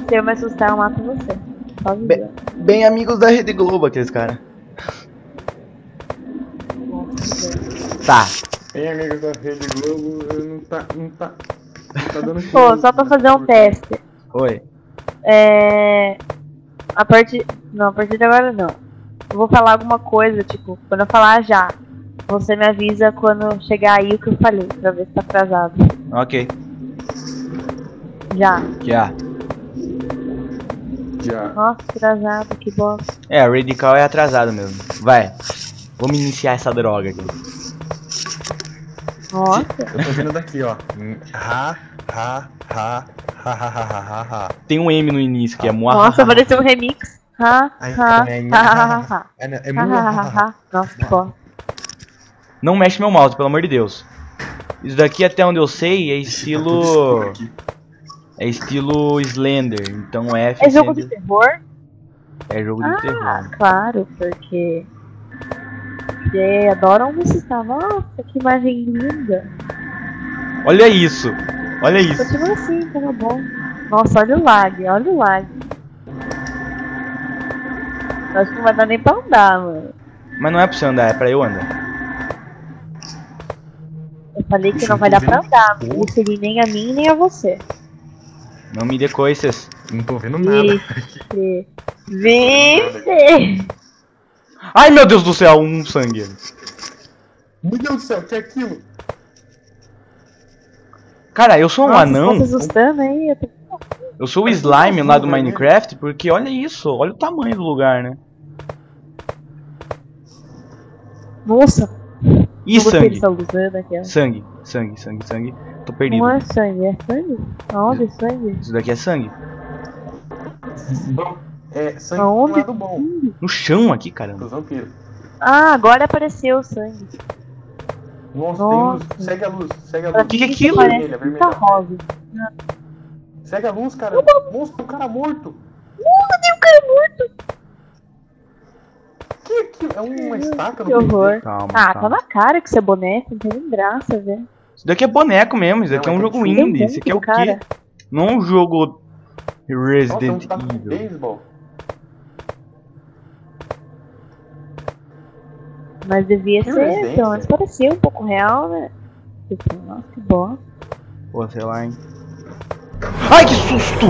Se eu me assustar, eu mato você. Só avisando. Bem amigos da Rede Globo, aqueles caras. Tá. Bem amigos da Rede Globo, não tá dando Pô, só pra fazer um teste. Oi. A partir de agora não. Eu vou falar alguma coisa, tipo, quando eu falar já, você me avisa quando chegar aí o que eu falei, pra ver se tá atrasado. Ok. Já. Já. Nossa, atrasado, que bosta. É, a Radical é atrasado mesmo. Vai. Vamos iniciar essa droga aqui. Nossa. Eu tô vendo daqui, ó. Tem um M no início que é Nossa, pareceu um remix. É muito. Nossa, que bosta. Não mexe meu mouse, pelo amor de Deus. Isso daqui, até onde eu sei, é estilo... É estilo Slender, então F... É jogo de terror? É jogo de terror. Claro, porque adoram visitar. Nossa, que imagem linda. Olha isso. Olha isso. Continua assim, tá bom. Nossa, olha o lag, olha o lag. Acho que não vai dar nem pra andar, mano. Mas não é pra você andar, é pra eu andar. Eu falei que não vai dar pra andar, não vou seguir nem a mim nem a você. Não me dê coisas. Não tô vendo nada. Vixe! Ai, meu Deus do céu, um sangue. Meu Deus do céu, que é aquilo? Cara, eu sou um anão. Tá assustando aí? Eu sou o slime lá do Minecraft, porque olha isso, olha o tamanho do lugar, né? Nossa! E sangue? Sangue. Sangue. Tô perdido. Não é sangue, é sangue? Aonde é sangue? Isso daqui é sangue. É sangue Aonde? do lado bom. No chão aqui, caramba. Dos vampiros. Ah, agora apareceu o sangue. Nossa, tem luz. Segue a luz. O que é aquilo? Vermelha, vermelha. Tá rosa. Segue a luz, cara. Nossa, tem um cara morto. Nossa, tem um cara morto. Que é aquilo? É uma estaca no Que horror. Calma, Tá calma. na cara que você é boneco, não tem nem graça, velho. Isso daqui é boneco mesmo, isso daqui é um jogo indie. Isso aqui é o quê? Não é um jogo Resident Evil. Baseball. Mas devia ser, Resident, pelo menos parecia um pouco real, né? Tipo, nossa, que bom. Pô, sei lá, hein. Ai, que susto!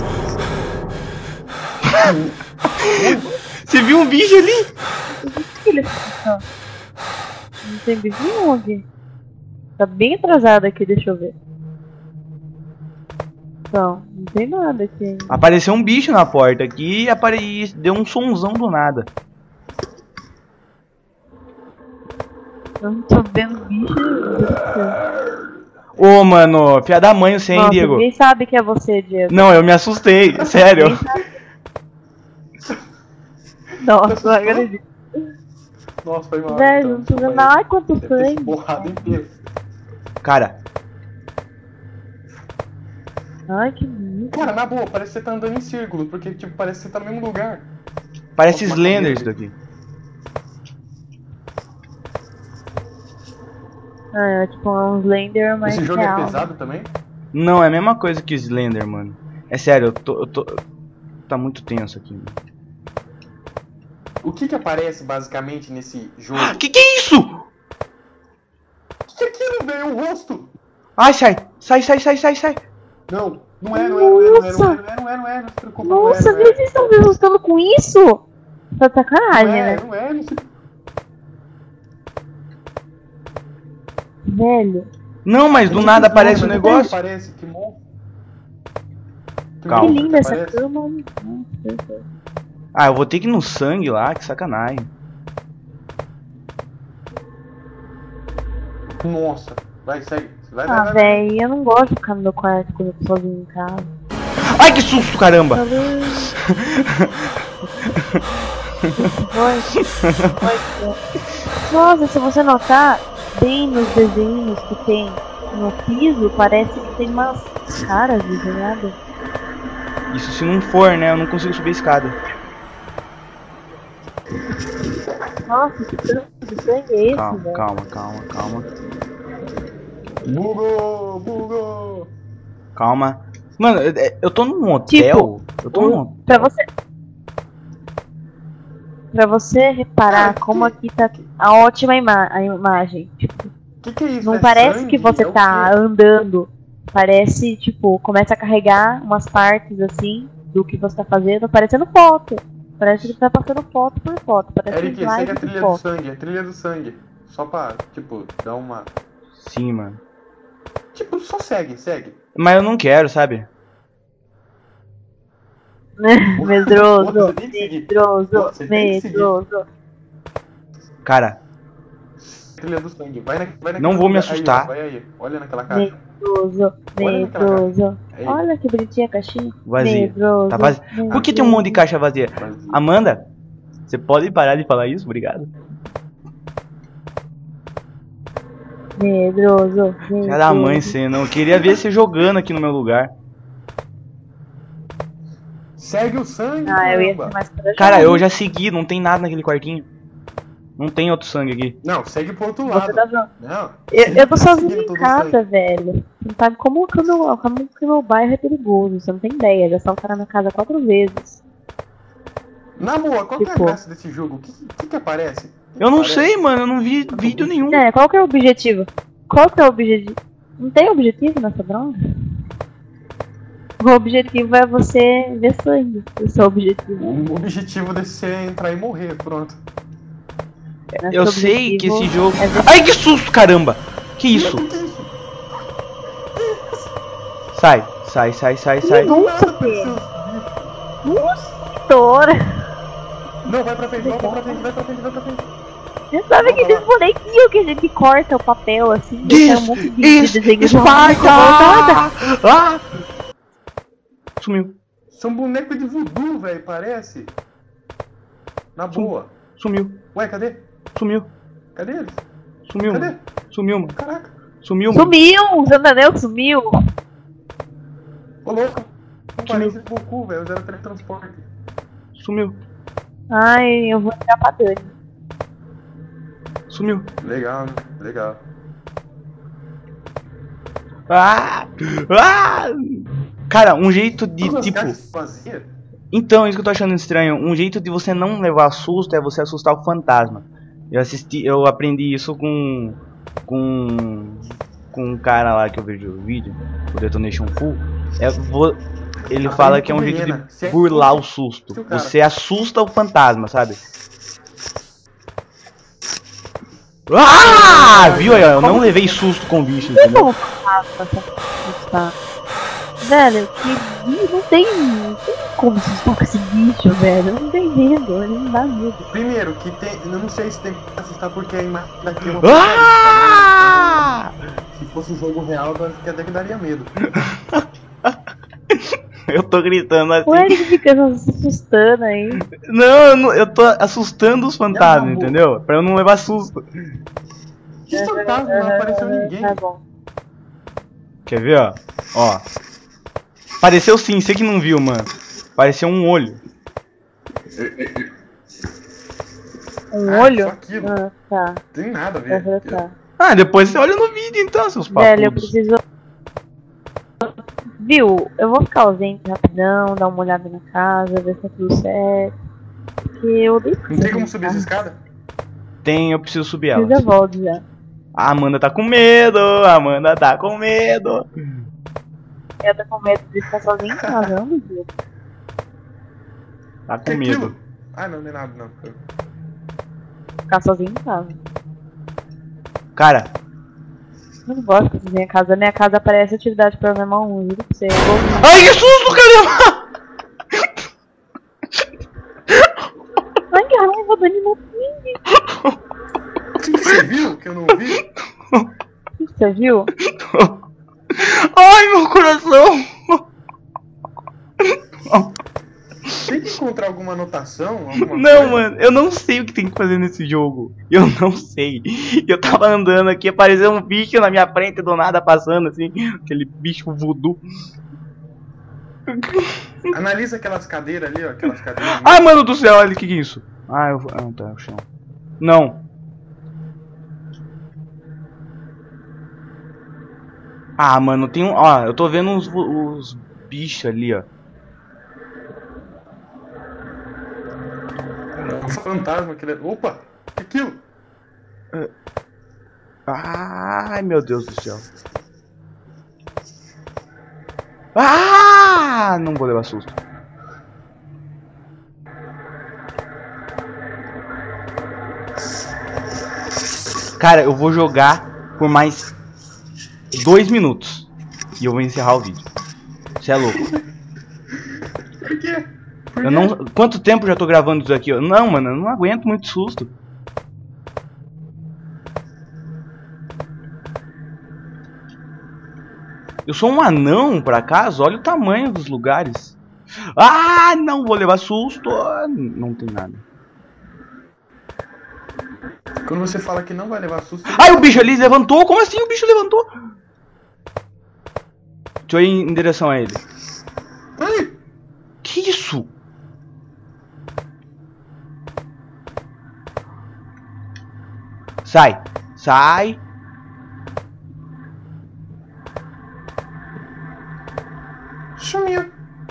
Você viu um bicho ali? O que ele tá? Não tem bicho nenhum aqui. Tá bem atrasado aqui, deixa eu ver. Não tem nada aqui ainda. Apareceu um bicho na porta aqui e deu um sonzão do nada. Eu não tô vendo bicho nenhum. Ô, mano, fia da mãe você, hein, Nossa, Diego? ninguém sabe que é você, Diego. Não, eu me assustei, sério. Nossa, não acredito. Nossa, foi mal. Velho, não tô vendo. Ai, quanto sangue. Borrado inteiro. Cara, Ai, que lindo. Cara, na boa, parece que você tá andando em círculo, porque tipo, parece que você tá no mesmo lugar. parece Slender isso daqui. É, tipo um Slender mais Esse jogo real. é pesado também? Não, é a mesma coisa que o Slender, mano. É sério, eu tô... Tá muito tenso aqui, mano. O que aparece basicamente nesse jogo? Que é isso? O que é aquilo, velho? É um rosto! Ai, sai, sai. Não, não é, não é, não se preocupa, Nossa, não é. vocês estão me assustando com isso? Tá sacanagem, né? Não é, não se... Velho. Não, mas do nada aparece um negócio. Parece, que monstro. Calma. Que linda essa Parece. cama. Ah, eu vou ter que ir no sangue lá, que sacanagem. Nossa, vai, segue. Vai, Ah, velho, eu não gosto de ficar no meu quarto quando eu tô sozinho em casa. Ai, que susto, caramba! Nossa, se você notar, bem nos desenhos que tem no piso, parece que tem umas caras desenhadas. Isso se não for, né? Eu não consigo subir a escada. Nossa, que tanto de sangue é esse, Calma, velho? calma. Bugou! Calma. Mano, eu tô num hotel. Tipo, Eu tô no... Pra você reparar como aqui tá a ótima a imagem. Tipo, Que é isso? não É parece sangue? que você É o tá quê? andando. Parece, tipo, começa a carregar umas partes assim do que você tá fazendo, parecendo foto. Parece que tá passando foto por foto. Parece Eric, segue slide a de trilha do foto. sangue, a trilha do sangue. Só pra, tipo, dar uma... Sim, mano. Tipo, só segue. Mas eu não quero, sabe? Medroso, Você tem que seguir. medroso, Você tem que seguir. medroso. Cara, Trilha do sangue. Vai naquele não vou me lugar. assustar. Aí, ó, vai aí. Olha naquela caixa. Medroso, Olha naquela medroso. Aí. Olha que bonitinha a caixinha. Vazia. Medroso. Tá vazia. Por que tem um monte de caixa vazia? Vazio. Amanda, você pode parar de falar isso? Obrigado. Medroso, Filha da mãe, você não. Eu queria ver você jogando aqui no meu lugar. Segue o sangue, Ah, eu ia caramba. ser mais corajosa. Cara, eu já segui, não tem nada naquele quartinho. Não tem outro sangue aqui. Não, segue pro outro Você lado. tá vendo? Não. Eu tô sozinha seguindo em todo o casa, sangue. velho. Você não sabe como que o meu bairro é perigoso. Você não tem ideia. Já assaltaram minha casa 4 vezes. Na boa, qual que é a Tipo- graça desse jogo? O que aparece? Eu não sei, mano, eu não vi vídeo nenhum. É, qual que é o objetivo? Qual que é o objetivo? Não tem objetivo nessa droga? O objetivo é você ver sangue. Esse é o objetivo. O objetivo desse é entrar e morrer, pronto. Nosso Eu sei que objetivo esse jogo. é ver- Ai, que susto, caramba! Que isso? Que isso? Sai, sai, sai, sai, sai. Do Nossa, nada apareceu os bichos. Nossa, estoura. Não, vai pra frente, vai pra frente. Você sabe que Vamos lá. bonequinho que a gente corta o papel assim, Isso, deixa um monte de isso, desenho de Esparta! voltada. Ah! Sumiu, São bonecos de voodoo, velho, parece. Na boa. sumiu, Ué, cadê? sumiu, Cadê eles? sumiu, Cadê? mano. Sumiu, mano. Caraca. Sumiu, mano. Sumiu! O Zandanel sumiu! Ô, louco. Não parece Goku, velho. Usaram teletransporte. Sumiu, Ai, eu vou ligar pra Dani. sumiu. Legal, né? Legal. Ah! Ah! Cara, um jeito de Todas as tipo. caixas vazias? Então, isso que eu tô achando estranho. Um jeito de você não levar susto é você assustar o fantasma. Eu aprendi isso com um cara lá que eu vejo o vídeo, o Detonation Full. Ele fala que é um jeito de burlar o susto. Você assusta o fantasma, sabe? Ah! Viu aí? Eu não levei susto com o bicho, entendeu? Como assustar? Velho, que bicho não tem como assustar com esse bicho, velho. Não tem medo, ele não dá medo. Primeiro, que tem. Eu não sei se tem que assustar porque a imagem daqui é uma. Ah! Se fosse um jogo real, eu acho que até que daria medo. Eu tô gritando assim. O Eric fica se assustando aí. Não, eu tô assustando os fantasmas, Não, entendeu? Pra eu não levar susto. Que fantasma? Não apareceu ninguém. Tá bom. Quer ver, ó? Ó. Apareceu sim, você que não viu, mano. Apareceu um olho. Um olho? Só aquilo. Ah, tá. Tem nada a ver. Tá. Ah, depois você olha no vídeo então, seus Velho, eu papudos. preciso. Viu? Eu vou ficar ausente rapidão, dar uma olhada na casa, ver se tá tudo certo. Porque eu odeio. Não tem como subir essa escada? Tem, eu preciso subir Eu ela. já volto já. A Amanda tá com medo, a Amanda tá com medo. Eu tô com medo de ficar sozinha em casa, não, meu Deus. Tá com Que medo. aquilo? Ah, não é nada, não. Ficar sozinha em casa. Cara, Eu não gosto de ficar sozinha em casa. Minha casa parece atividade paranormal 1, juro pra você. Eu vou... ai que susto, caramba! Ai, que raiva, Dani, não vi. O que você viu que eu não vi? Você viu? Ai, meu coração! Tem que encontrar alguma anotação? Alguma Não, coisa? mano, eu não sei o que tem que fazer nesse jogo. Eu não sei. Eu tava andando aqui, apareceu um bicho na minha frente do nada passando assim, aquele bicho voodoo. Analisa aquelas cadeiras ali, ó. Aquelas cadeiras. Ai, mano do céu, olha o que é isso? Ah, tá, é o chão. Não. Ah, mano, tem um. Ó, eu tô vendo os bichos ali, ó. fantasma que ele... Opa! Que é aquilo? Ai, meu Deus do céu. Ah! Não vou levar susto. Cara, eu vou jogar por mais 2 minutos. E eu vou encerrar o vídeo. Você é louco. Por quê? Eu não... Quanto tempo eu já tô gravando isso aqui? Não, mano, eu não aguento muito susto. Eu sou um anão, por acaso? Olha o tamanho dos lugares. Ah, não vou levar susto. Não tem nada. Quando você fala que não vai levar susto... Ai, o bicho ali levantou? Como assim o bicho levantou? Deixa eu ir em direção a ele. Ai! Que isso? Sai. Sai. Sumiu.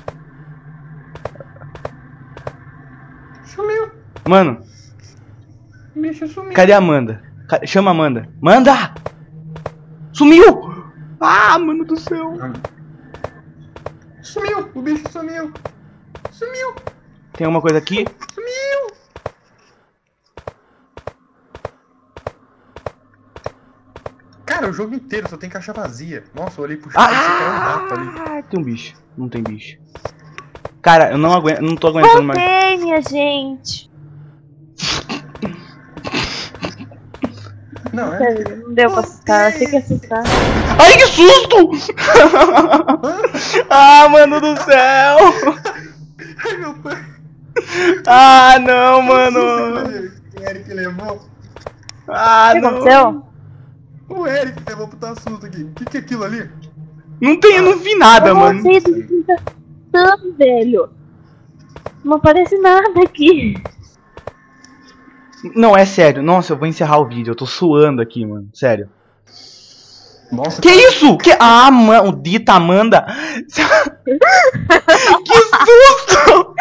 Sumiu. Mano, O bicho sumiu. cadê a Amanda? Chama a Amanda. Manda! Sumiu! Ah, mano do céu. Sumiu. O bicho sumiu. Sumiu. Tem alguma coisa aqui? Sumiu. Cara, o jogo inteiro só tem caixa vazia. Nossa, eu olhei pro chão e pensei que era um rato ali. Ah, tem um bicho. Não tem bicho. Cara, eu não aguento, não tô aguentando mais. Voltei, minha gente. Não, é. Não deu pra assustar, achei que ia assustar. Ai, que susto! Ah, mano do céu! Ai, meu pai. Ah, não, mano! O Eric levou. Ah, O que não! aconteceu? O Eric levou pro assunto aqui. O que é aquilo ali? Não tem, eu não vi nada, Eu mano. voltei do que tá passando, velho. Não aparece nada aqui. Não, é sério. Nossa, eu vou encerrar o vídeo. Eu tô suando aqui, mano. Sério. Nossa, Que isso? Que... Ah, maldita Amanda! Que susto!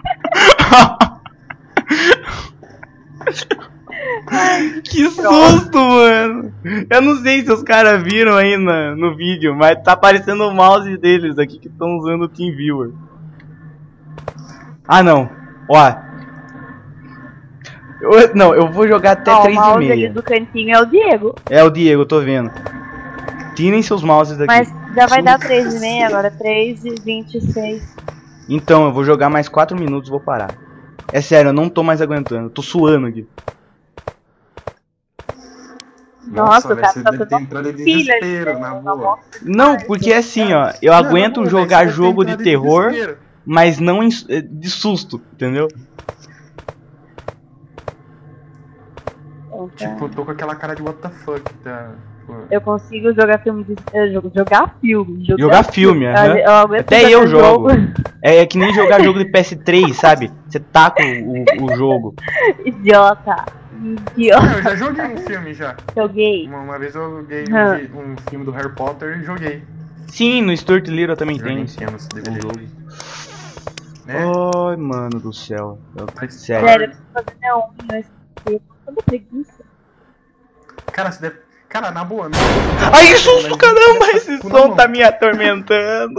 Que susto, mano! Eu não sei se os caras viram aí no vídeo, mas tá aparecendo o mouse deles aqui que estão usando o TeamViewer. Ah, não. Ó. Não, eu vou jogar até Ó, o 3 e mouse ali meia. do cantinho é o Diego. É o Diego, eu tô vendo. Tirem seus mouses daqui. Mas já vai dar 3h30 agora, 3h26. Então, eu vou jogar mais 4 minutos e vou parar. É sério, eu não tô mais aguentando. Eu tô suando aqui. Nossa, o cara você tá deve ter todo entrado em pilha desespero, de na novo. boa. Não, porque é assim, ó. Eu aguento Não, jogar velho, você jogo deve de ter entrado em terror, desespero. mas não de susto, entendeu? Tipo, eu tô com aquela cara de what the fuck, tá? Pô. Eu consigo jogar filme de. Jogar filme. Jogar filme, aham. Eu aguento Até jogar eu jogo. É que nem jogar jogo de PS3, sabe? Você taca o jogo. Idiota. Idiota. Eu já joguei um filme já. Joguei. Uma vez eu joguei um filme do Harry Potter e joguei. Sim, no Stuart Little também tem. Temos Um DVD. jogo. Né? Ai, mano do céu. Sério. Sério, eu preciso fazer minha unha. Eu tô toda preguiça. Cara, você deve... Cara, na boa. Ai, que susto, caramba! Esse Com som na tá mão. me atormentando.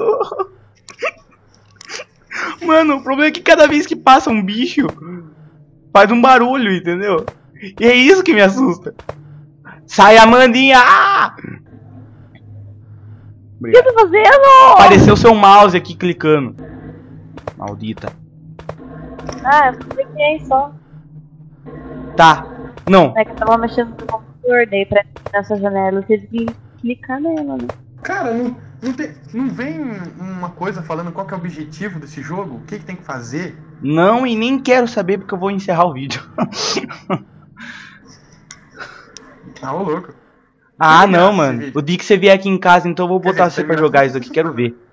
Mano, o problema é que cada vez que passa um bicho, faz um barulho, entendeu? E é isso que me assusta. Sai, Amandinha! Ah! O que eu Obrigado. tô fazendo? Apareceu seu mouse aqui clicando. Maldita. Ah, eu cliquei só. Tá. Não. É que eu tava mexendo no computador, daí pra nessa janela eu tive que clicar nela, né? Cara, não vem uma coisa falando qual que é o objetivo desse jogo? O que tem que fazer? Não, e nem quero saber porque eu vou encerrar o vídeo. Ah, ô louco. Ah, Que não, graça esse mano. vídeo. O dia que você vier aqui em casa, então eu vou Quer botar dizer, você pra termina jogar tudo isso aqui, isso, quero mano. ver.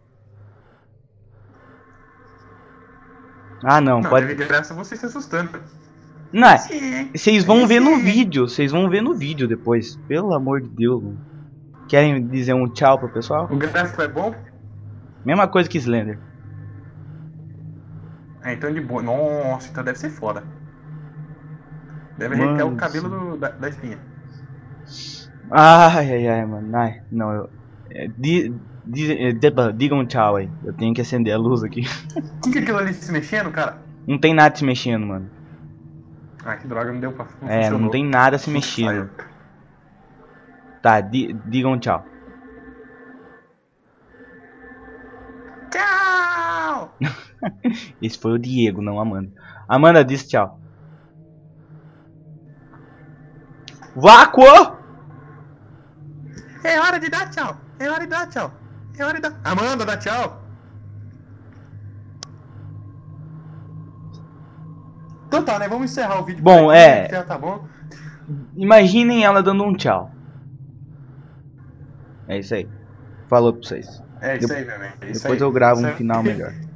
Ah, não, Não, pode. teve graça você se assustando. Não, é- Sim. vocês vão ver no Sim. vídeo, vocês vão ver no vídeo depois. Pelo amor de Deus, mano. Querem dizer um tchau pro pessoal? O gráfico é bom? Mesma coisa que Slender. Ah, então de boa. Nossa, então deve ser foda. Deve Mano arrepiar o do cabelo céu. da espinha. Ai, mano. Ai, não, diga um tchau aí. Eu tenho que acender a luz aqui. O que é aquilo ali se mexendo, cara? Não tem nada se mexendo, mano. Ah, que droga, não deu pra. Não É, não funcionou. tem nada se Não mexendo. saiu. Tá, diga um tchau. Tchau! Esse foi o Diego, não a Amanda. Amanda disse tchau. Vácuo! É hora de dar tchau! É hora de dar tchau! É hora de dar. Amanda, dá tchau! Então tá, né? Vamos encerrar o vídeo. Bom, por aqui, é. né, que já tá bom. Imaginem ela dando um tchau. É isso aí. Falou pra vocês. É isso aí, meu amigo. É isso Depois aí. eu gravo um Isso é- final melhor.